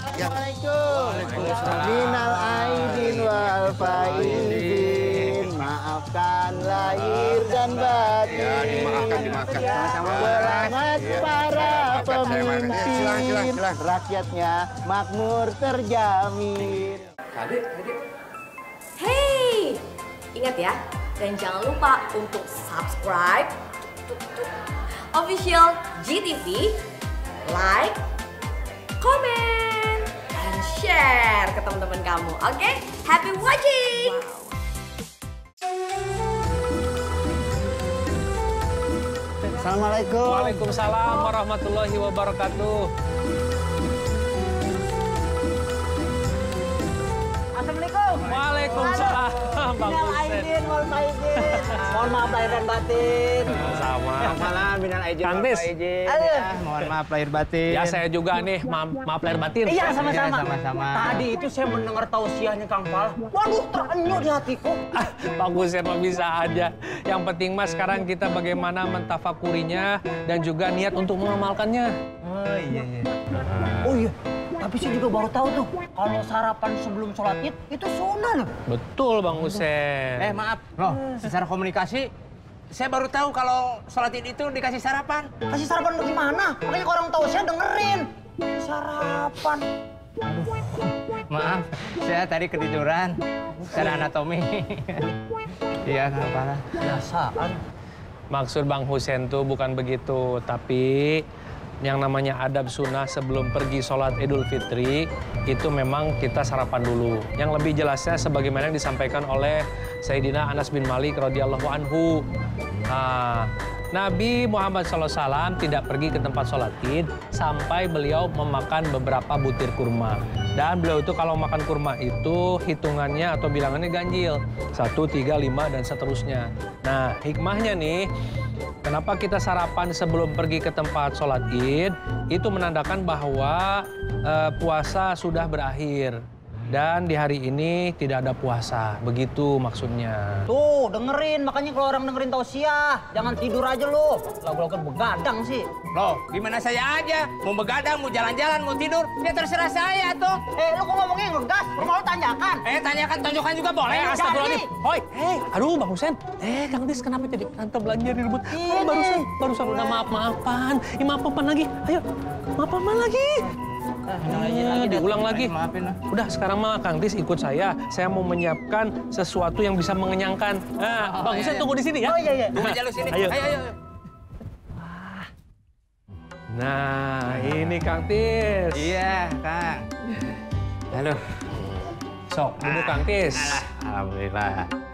Assalamualaikum. Minal aidin wal faizin. Maafkan lahir dan batin. Ya, dimaafkan. Selamat para pemimpin. Rakyatnya makmur terjamin. Adik. Hey, ingat ya, dan jangan lupa untuk subscribe official GTV, like, comment, dan share ke teman-teman kamu. Oke, happy watching! Assalamualaikum. Waalaikumsalam warahmatullahi wabarakatuh. Assalamualaikum. Waalaikumsalam, Bang Minal Husen. aidin wal faizin. Mohon maaf lahir dan batin. Sama. Salam minal aidin Kang wal Tis. faizin. Mohon maaf lahir batin. Ya saya juga nih, maaf lahir batin. Iya, sama-sama. Sama-sama. Tadi itu saya mendengar tausiahnya Kang Pal. Waduh, terenyuh di hatiku. Bang Husen mah bisa aja. Yang penting mas sekarang kita bagaimana mentafakurinya dan juga niat untuk mengamalkannya. Oh iya. Oh iya, tapi saya juga baru tahu tuh kalau sarapan sebelum sholat id itu sunnah loh. Betul Bang Husen. Maaf, loh, secara komunikasi saya baru tahu kalau sholat id itu dikasih sarapan. Kasih sarapan bagaimana? Makanya kalau orang tahu saya dengerin. Sarapan. Maaf, saya tadi ketiduran secara anatomi. Iya, Kang Pala. Biasaan. Maksud Bang Husen tuh bukan begitu, tapi yang namanya adab sunnah sebelum pergi sholat Idul Fitri itu memang kita sarapan dulu. Yang lebih jelasnya sebagaimana yang disampaikan oleh Sayyidina Anas bin Malik radhiyallahu anhu. Nabi Muhammad SAW tidak pergi ke tempat sholat id sampai beliau memakan beberapa butir kurma. Dan beliau itu kalau makan kurma itu hitungannya atau bilangannya ganjil. 1, 3, 5, dan seterusnya. Nah hikmahnya nih, kenapa kita sarapan sebelum pergi ke tempat sholat id, itu menandakan bahwa puasa sudah berakhir. Dan di hari ini tidak ada puasa, begitu maksudnya. Tuh, dengerin. Makanya kalau orang dengerin tausiah, jangan tidur aja lo. Lagu-lagu begadang sih. Loh, gimana saya aja? Mau begadang, mau jalan-jalan, mau tidur, ya terserah saya tuh. Lu kok ngomongnya ngegas? Rumah lo tanjakan. Tanyakan, tonjokan juga boleh. Astagfirullahaladzim. Hoi, aduh Bang Husen. Kang Tis kenapa jadi antar belanja ribut? Barusan udah maaf-maafan. Maaf-maafan lagi. Ayo, maaf-maafan lagi. Diulang lagi. Maafin lah. Udah sekarang mah Kang Tis ikut saya. Saya mau menyiapkan sesuatu yang bisa mengenyangkan. Bang Husen tunggu di sini ya. Oh iya. Tunggu aja lu sini. Ayo. Ayo. Nah, ini Kang Tis. Iya, Kang. Halo. Sok, duduk Kang Tis. Alhamdulillah.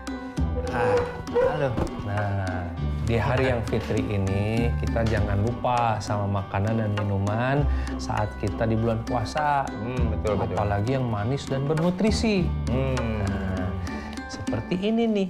Halo. Nah, di hari yang fitri ini kita jangan lupa sama makanan dan minuman saat kita di bulan puasa. Betul. Apalagi yang manis dan bernutrisi. Nah, seperti ini nih.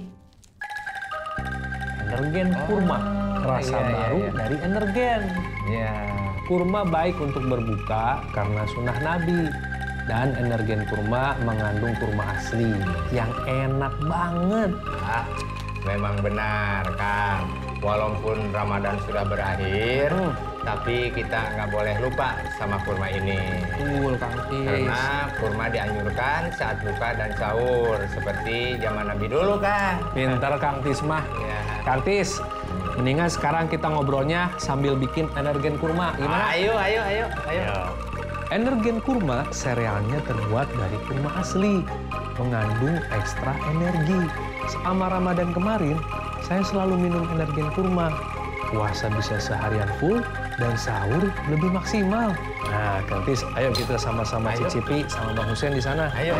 Energen kurma, rasa baru dari Energen. Iya. Kurma baik untuk berbuka karena sunnah Nabi. Dan Energen kurma mengandung kurma asli yang enak banget. Memang benar, Kang. Walaupun Ramadan sudah berakhir, tapi kita nggak boleh lupa sama kurma ini. Betul, Kang Tis. Karena kurma dianjurkan saat buka dan sahur, seperti zaman Nabi dulu, Kang. Pinter Kang Tis mah. Ya. Kang Tis, mendingan sekarang kita ngobrolnya sambil bikin Energen kurma. Gimana? Ayo. Energen kurma serealnya terbuat dari kurma asli, mengandung ekstra energi. Selama Ramadan kemarin, saya selalu minum Energen kurma. Puasa bisa seharian full dan sahur lebih maksimal. Nah, Kang Tis, ayo kita sama-sama cicipi sama Bang Husen di sana. Ayo.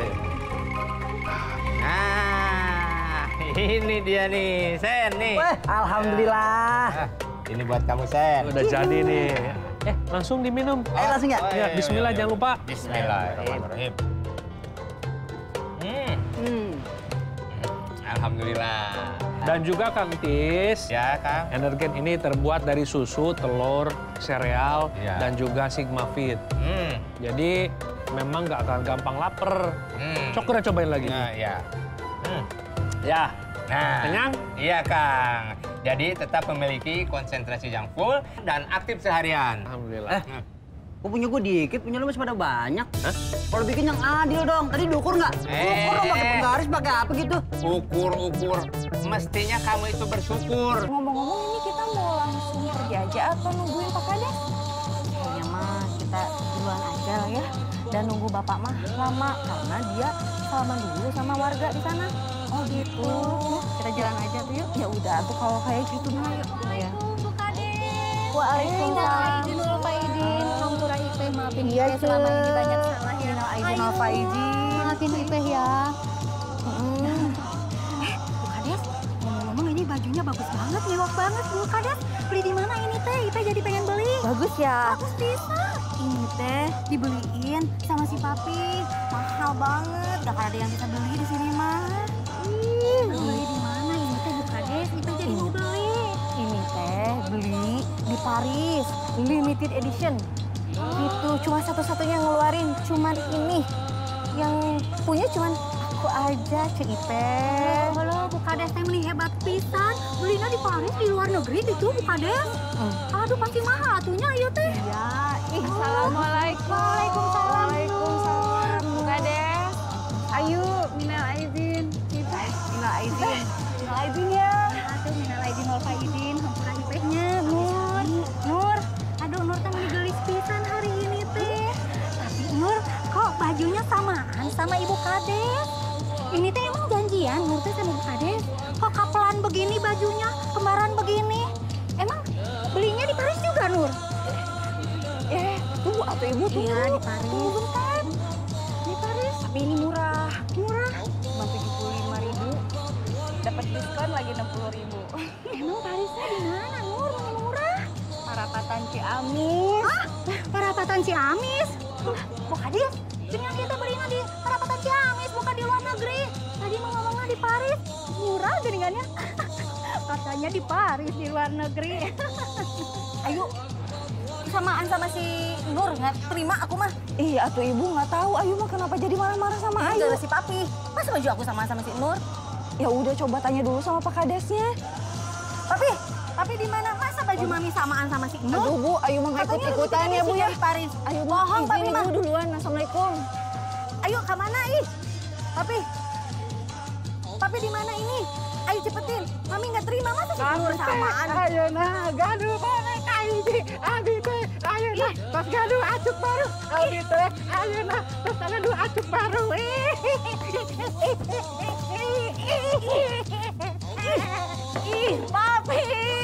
Nah, ini dia nih, Sen nih. Alhamdulillah. Ini buat kamu, Sen. Udah jadi nih. Langsung diminum. Langsung ya? Ya, bismillah jangan lupa. Bismillahirrahmanirrahim. Alhamdulillah. Dan juga Kang Tis, Ya, Kang. Energen ini terbuat dari susu, telur, sereal, Ya. dan juga Sigma Fit. Jadi memang nggak akan gampang lapar. Cokra cobain lagi. Nah, ya. Ya. Nah, Kenyang? Iya, Kang. Jadi tetap memiliki konsentrasi yang full dan aktif seharian. Alhamdulillah. Kok punya gue dikit, punya lu masih pada banyak. Hah? Kalau bikin yang adil dong. Tadi diukur nggak? Ukur dong pakai penggaris, pakai apa gitu? Ukur. Mestinya kamu itu bersyukur. Ngomong-ngomong ini kita mau langsung pergi aja atau nungguin Pak Kades? Kayaknya mah kita duluan aja lah ya. Dan nunggu Bapak mah lama karena dia salaman dulu sama warga di sana. Oh gitu. Kita jalan aja tuh yuk. Ya udah tuh kalau kayak gitu mah yuk. Ya. Bu Kades. Waalaikumsalam. Izin dulu Pak Idin. Maafin iya, selama ini banyak salah ya. Minal aidin. Maafin Ipeh ya. Bu Kades, ngomong-ngomong ini bajunya bagus banget, mewah banget Bu Kades. Beli di mana ini teh? Ipeh jadi pengen beli. Bagus ya? Bagus bisa. Ini teh dibeliin sama si Papi. Mahal banget, gak ada yang bisa beli di sini mah. Beli di mana ini teh Bu Kades? Ipeh jadi mau beli. Ini teh beli di Paris, limited edition. Itu cuma satu-satunya yang ngeluarin, cuman ini. Yang punya cuman aku aja, Cik Ipeh. Halo, Bu Kades teh meni hebat pisan. Belinya di Paris, di luar negeri itu Bu Kades. Aduh, pasti mahal atunya ieu teh. Iya. Assalamualaikum. Waalaikumsalam. Waalaikumsalam. Bu Kades. Ayo, minal aidin. Minal aidin. Minal aidin ya. Aduh, minal aidin wal faidin. Hampura Ipehnya, Nur. Nur. Aduh, Nur teh meni gelis pisan hari ini teh. Tapi Nur, kok bajunya samaan sama Ibu Kades? Ini teh emang janjian Nur teh sama Ibu Kades? Kok kapelan begini bajunya, kembaran begini? Emang belinya di Paris juga, Nur? Tunggu atau Ibu tuh. Iya, di Paris. Tunggu bentar. Di Paris. Tapi ini murah. Murah? Cuma 75.000. Dapat diskon lagi 60.000. Emang Parisnya di mana, Nur? Murah? Parapatan Ciamis. Hah? Parapatan Ciamis? Bu Kades, dengan kita belinya di Parapatan Ciamis, bukan di luar negeri. Tadi mau ngomongnya di Paris. Murah jaringannya. Katanya di Paris, di luar negeri. Ayo, samaan sama si Nur, nggak terima aku mah. Iya, tuh Ibu nggak tahu. Ayu mah kenapa jadi marah-marah sama Ayu? Gara si Papi. Masa baju aku sama si Nur? Ya udah, coba tanya dulu sama Pak Kadesnya. Papi di mana? Masa baju Mami samaan sama si Nur? Aduh Bu, Ayu mah nggak ikut-ikutan ya Bu ya. Di Paris. Ayu bohong Papi mah. Ibu duluan. Assalamualaikum. Ayo ke mana ih? Papi di mana ini? Ayo cepetin. Mami nggak terima masa si Nur samaan. Ayo nah, gaduh bareng Aiji. Abi teh, ayo nah, pas gaduh acuk baru. Abi teh, ayo nah, pas gaduh acuk baru. Ih, Papi.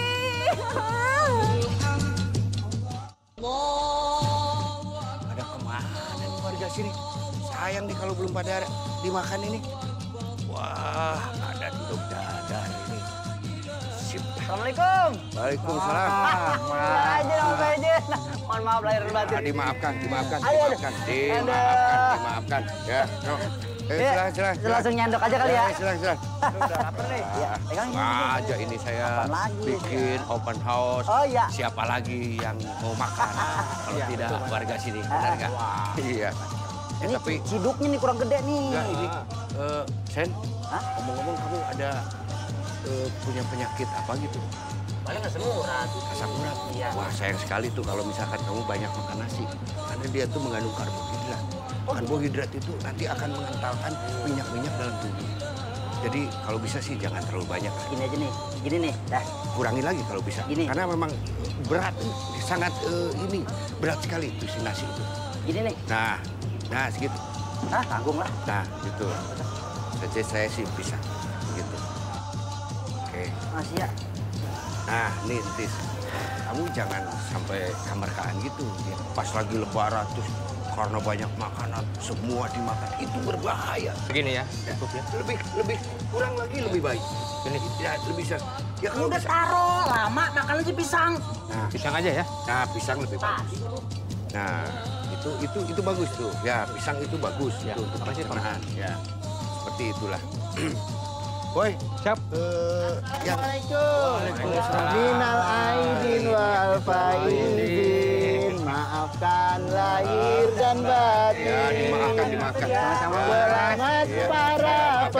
Ada kemana nih warga sini? Sayang nih kalau belum pada dimakan ini. Wah, ada duduk dadar ini. Sip. Assalamualaikum. Waalaikumsalam. Aja dong, Pak Ijin. Mohon maaf lahir dan batin. Dimaafkan. Ayo, Dimaafkan. Ya, no. Silakan. Langsung nyandok aja kali ya. Silakan. Udah lapar nih. Ya, pegang ini. Aja ini saya Kapan lagi? bikin open house. Oh iya. Siapa lagi yang mau makan? Kalau tidak warga sini, benar nggak? Iya. Ini Tapi ciduknya nih kurang gede nih. enggak ini, Sen, Hah? ngomong-ngomong kamu ada punya penyakit apa gitu? Paling asam urat. Asam urat? Iya. Wah, sayang sekali tuh kalau misalkan kamu banyak makan nasi. Karena dia tuh mengandung karbohidrat. Karbohidrat itu nanti akan mengentalkan minyak-minyak dalam tubuh. Jadi kalau bisa sih jangan terlalu banyak. Gini aja nih, gini nih. Dah. Kurangi lagi kalau bisa. Gini. Karena memang berat, sangat berat sekali itu si nasi itu. Gini nih. Nah segitu. Tanggung lah. Nah gitu. Jadi saya sih bisa gitu. Oke. Masih ya. Nah nih Tis, kamu jangan sampai kamar-kaman gitu. Ya, pas lagi lebaran terus karena banyak makanan semua dimakan itu berbahaya. Begini ya, cukup ya. Lebih kurang lagi lebih baik. Ini Ya lebih bisa. Ya kalau Udah bisa. taruh lama makan aja pisang. Nah, pisang aja ya. Nah, pisang lebih bagus. Nah, itu bagus tuh. Ya, pisang itu bagus Ya, itu untuk makasih, Pak. pencernaan. Ya, seperti itulah. Boy, Siap. yang Waalaikumsalam. Minal aidin wal faidin. Maafkan lahir dan batin. ya dimakan. Selamat para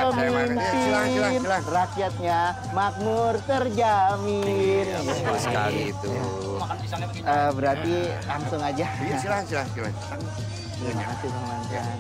pemimpin. Rakyatnya makmur terjamin. Betul sekali itu. Berarti langsung aja. Iya, silakan. Terima kasih Bang Mantan.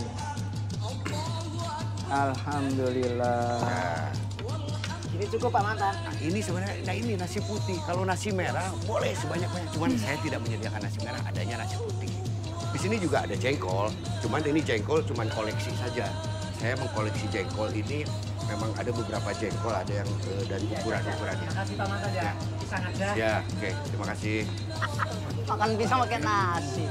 Alhamdulillah. Ini cukup Pak Mantan. Nah, ini sebenarnya, ini nasi putih. Kalau nasi merah boleh sebanyak-banyak. Cuman saya tidak menyediakan nasi merah, adanya nasi putih. Di sini juga ada jengkol. Cuman ini jengkol cuman koleksi saja. Saya mengkoleksi jengkol ini memang ada beberapa jengkol, ada yang dari ukuran-ukurannya. Terima kasih Pak Mantan ya. Pisang aja. Ya, oke. Terima kasih. Makan pisang pakai nasi.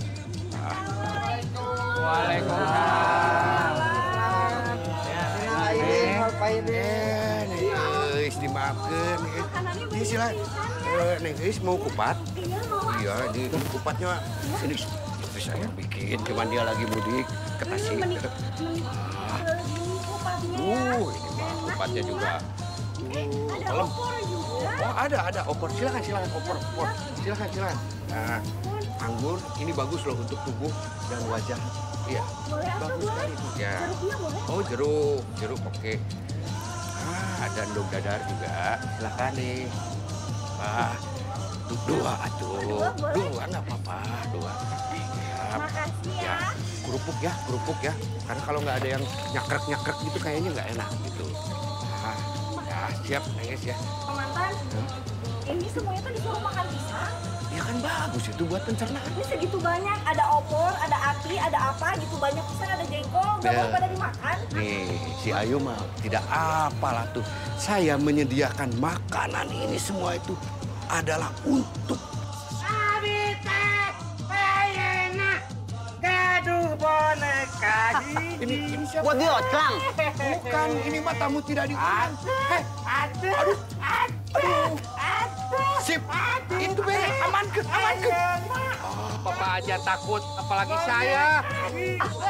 Neng dimaafkan. Ini silakan. Neng mau kupat? Iya, ini kupatnya ini saya bikin. Cuman dia lagi mudik ke Tasik. Ini mah kupatnya juga. Kalem. Oh, ada opor. Silakan opor. Silakan. Nah, anggur ini bagus loh untuk tubuh dan wajah. Iya, bagus sekali itu. Ya. Oh, jeruk oke. Ada endog dadar juga. Silakan nih. Dua nggak apa-apa. Dua. Makasih ya. Kerupuk ya. Karena kalau nggak ada yang nyakrek gitu kayaknya nggak enak gitu. Ya, siap, Neng ya. Pak Mantan, ini semuanya tuh disuruh makan pisang. Ya kan bagus itu buat pencernaan. Ini segitu banyak, ada opor, ada ati, ada apa gitu banyak pisang, ada jengkol, nggak boleh pada dimakan. Nih, si Ayu mah tidak apalah tuh. Saya menyediakan makanan ini semua itu adalah untuk Gaduh boneka ini siapa? Buat diocang. Bukan, ini mah tamu tidak diundang. Aduh. Sip, itu beres, aman ke. Bapak aja takut, apalagi saya.